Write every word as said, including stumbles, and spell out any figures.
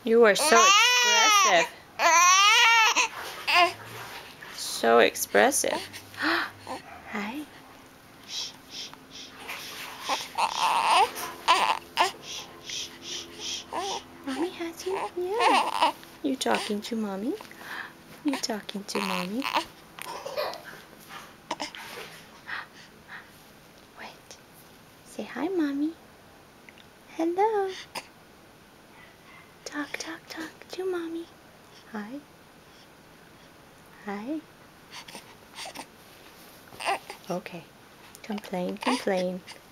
You are so expressive. So expressive. Hi. Shh, shh, shh. Shh, shh, shh. Mommy has you? Yeah. You talking to mommy? You talking to mommy? Wait. Say hi, mommy. Hello. Talk, talk, talk to mommy. Hi. Hi. Okay. Complain, complain.